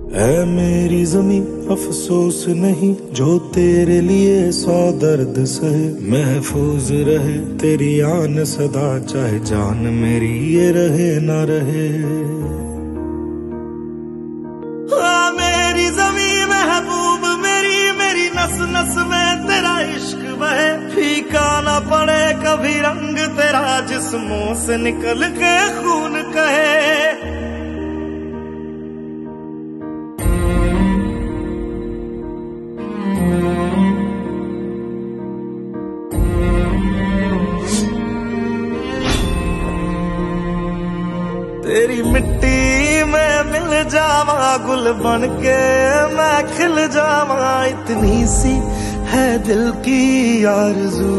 है मेरी ज़मीं अफसोस नहीं जो तेरे लिए 100 दर्द सहे, महफूज रहे तेरी आन सदा चाहे जान मेरी ये रहे ना रहे। मेरी ज़मीं महबूब मेरी, मेरी नस नस में तेरा इश्क बहे, फीका ना पड़े कभी रंग तेरा जिस्मों से निकल के खून कहे। तेरी मिट्टी में मिल जावा गुल बन के मैं खिल जावा, इतनी सी है दिल की आरज़ू।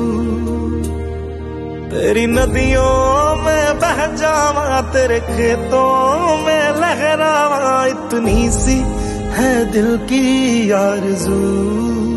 तेरी नदियों में बह जावा तेरे खेतों में लहरावा, इतनी सी है दिल की आरज़ू।